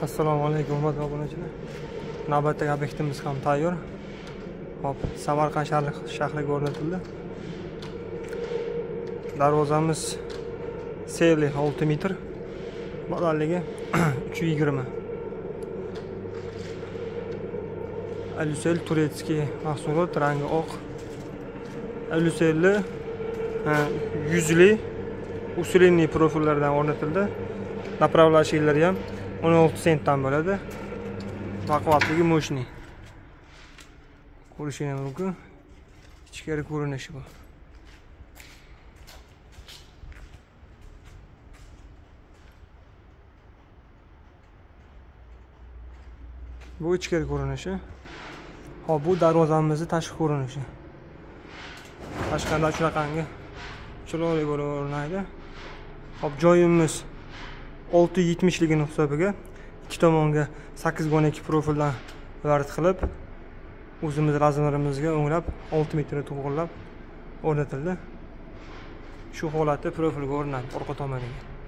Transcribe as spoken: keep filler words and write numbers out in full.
Assalomu alaykum hurmatli obunachilar. Navbatdagi obyektimiz ham tayyor. Hop, Samarqand shahriga o'rnatildi. Darvozamiz Seli olti metr, balandligi uch yuz yigirma. Alusel turetskiy mahsulot, rangi oq. Aluselli yuzli usulinli profillardan o'rnatildi. Направлashilari ham o'n olti sentdan bo'ladi. Baquvvatligi mo'shni. Ko'rishingiz mumkin. Ichkari ko'rinishi bu. Bu ichkari ko'rinishi. Hop, bu darvozamizning tashqi ko'rinishi. Tashqarida shunaqangi chiroyli bo'lib ko'rinadi. Hop, joyimiz olti yuz yetmishligini hisobiga ikki tomonga sakkiz o'n ikki profildan varid qilib, o'zimiz razmerimizga o'nglab olti metrni to'g'rilab o'rnatildi. Shu holatda profilga o'rnatib orqa tomoniga.